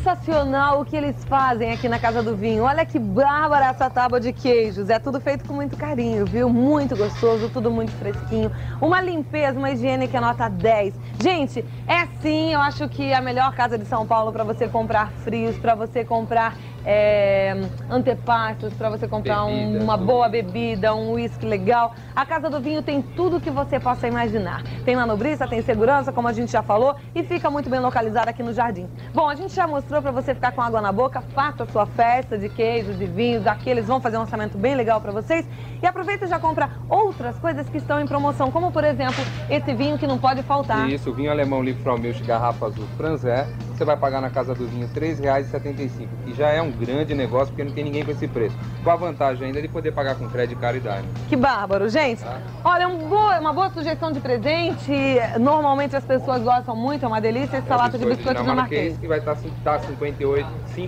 sensacional o que eles fazem aqui na Casa do Vinho. Olha que bárbara essa tábua de queijos. É tudo feito com muito carinho, viu? Muito gostoso, tudo muito fresquinho. Uma limpeza, uma higiene que é nota 10. Gente, é sim, eu acho que a melhor casa de São Paulo para você comprar frios, para você comprar antepastos, para você comprar uma boa bebida, um uísque legal. A Casa do Vinho tem tudo que você possa imaginar. Tem manobrista, tem segurança, como a gente já falou, e fica muito bem localizada aqui no Jardim. Bom, a gente já mostrou para você ficar com água na boca. Faça a sua festa de queijos e vinhos. Aqui eles vão fazer um orçamento bem legal para vocês. E aproveita e já compra outras coisas que estão em promoção, como por exemplo, esse vinho que não pode faltar. Isso, o vinho alemão Liebfraumilch garrafa azul Franzé. Você vai pagar na Casa do Vinho R$ 3,75, que já é um grande negócio, porque não tem ninguém com esse preço. Com a vantagem ainda de poder pagar com crédito caro e Daimler. Que bárbaro, gente. Olha, uma boa sugestão de presente. Normalmente as pessoas gostam muito, é uma delícia, essa lata de biscoito dinamarquês. Que vai estar R$ 5,80.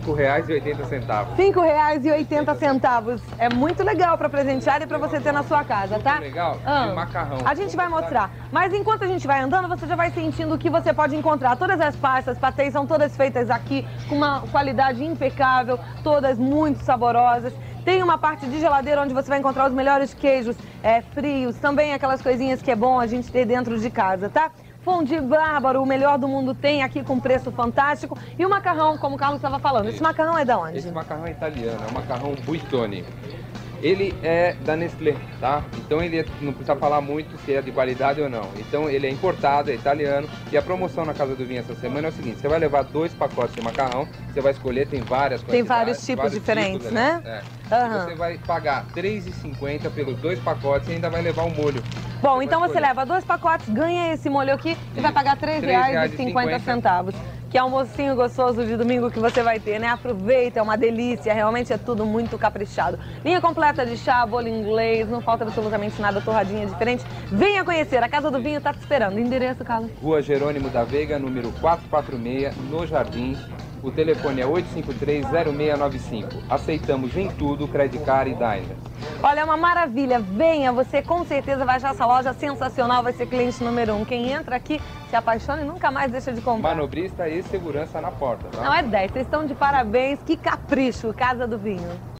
R$ 5,80. É muito legal para presentear e para você ter na sua casa, tá? Muito legal. E macarrão. A gente vai mostrar. Mas enquanto a gente vai andando, você já vai sentindo o que você pode encontrar. Todas as pastas, patês são todas feitas aqui com uma qualidade impecável, todas muito saborosas. Tem uma parte de geladeira onde você vai encontrar os melhores queijos frios, também aquelas coisinhas que é bom a gente ter dentro de casa, tá? Fondue bárbaro, o melhor do mundo tem aqui com preço fantástico. E o macarrão, como o Carlos estava falando, esse macarrão é de onde? Esse macarrão é italiano, é o macarrão Buitoni. Ele é da Nestlé, tá? Então ele não precisa falar muito se é de qualidade ou não. Então ele é importado, é italiano. E a promoção na Casa do Vinho essa semana é o seguinte: você vai levar 2 pacotes de macarrão, você vai escolher, tem várias quantidades. Tem vários tipos diferentes, né? Você vai pagar R$ 3,50 pelos 2 pacotes e ainda vai levar um molho. Bom, então você leva 2 pacotes, ganha esse molho aqui e vai pagar R$ 3,50. Que almocinho gostoso de domingo que você vai ter, né? Aproveita, é uma delícia, realmente é tudo muito caprichado. Linha completa de chá, bolo inglês, não falta absolutamente nada, torradinha diferente. Venha conhecer, a Casa do Vinho está te esperando. Endereço, Carlos? Rua Jerônimo da Veiga, número 446, no Jardim. O telefone é 853-0695. Aceitamos em tudo, Credit Card e Daimler. Olha, é uma maravilha. Venha, você com certeza vai achar essa loja sensacional, vai ser cliente número 1. Quem entra aqui se apaixona e nunca mais deixa de comprar. Manobrista e segurança na porta, tá? Não, é 10. Vocês estão de parabéns. Que capricho, Casa do Vinho.